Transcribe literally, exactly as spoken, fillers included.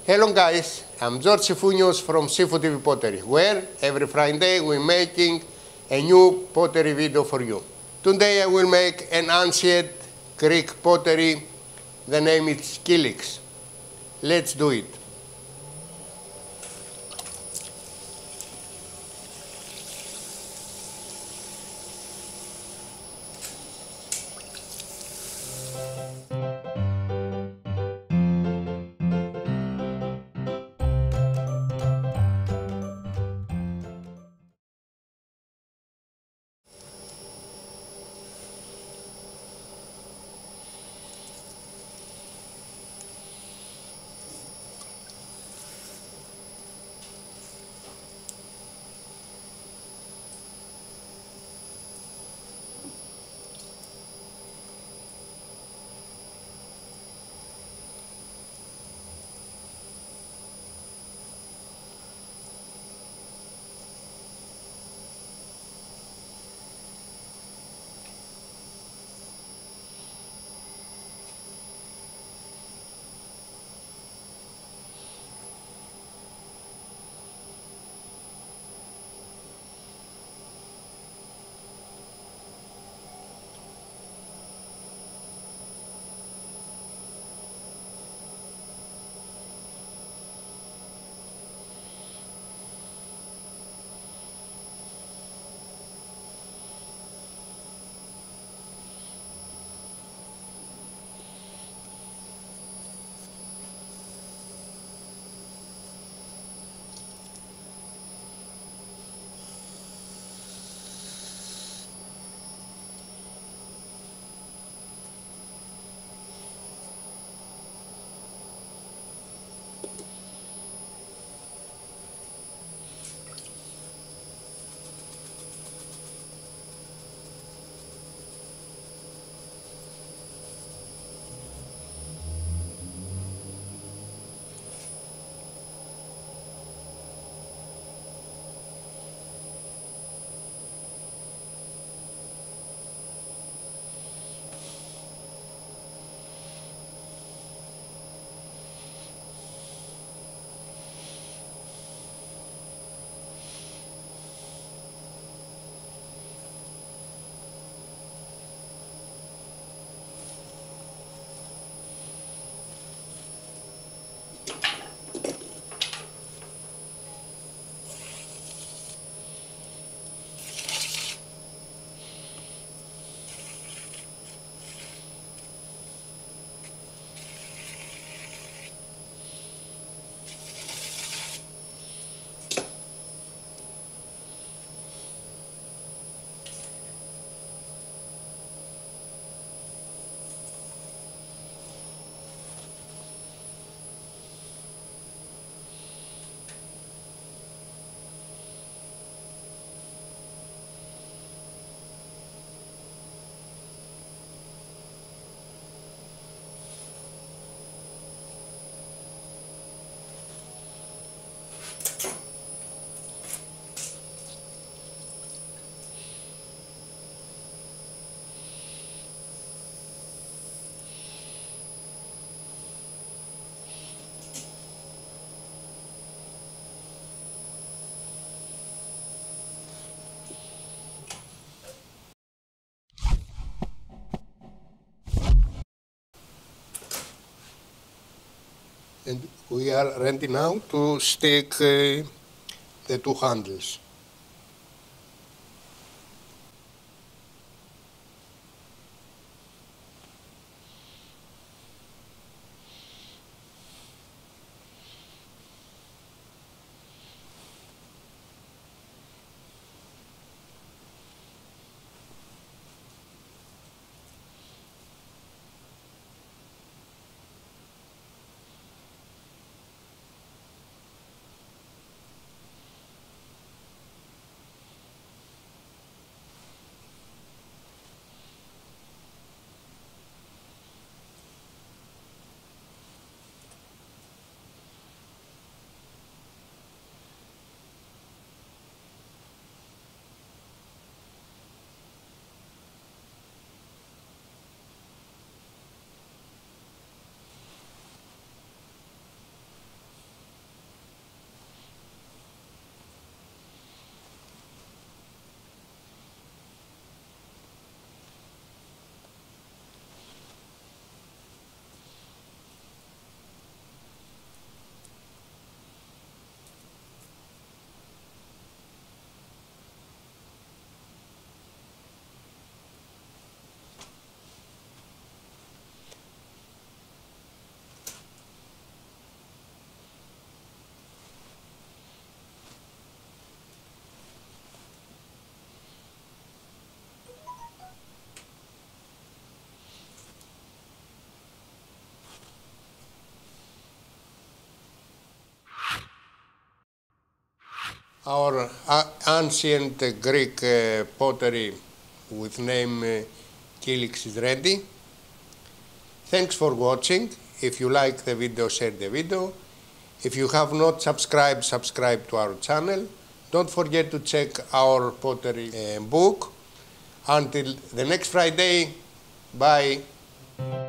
Hello guys, I'm George Sifunios from Sifu T V Pottery, where every Friday we're making a new pottery video for you. Today I will make an ancient Greek pottery. The name is Kylix. Let's do it. And we are ready now to stick uh, the two handles. our uh, ancient uh, Greek uh, pottery with name uh, Kylix is ready. Thanks for watching. If you like the video, share the video. If you have not subscribed, subscribe to our channel. Don't forget to check our pottery uh, book. Until the next Friday, bye.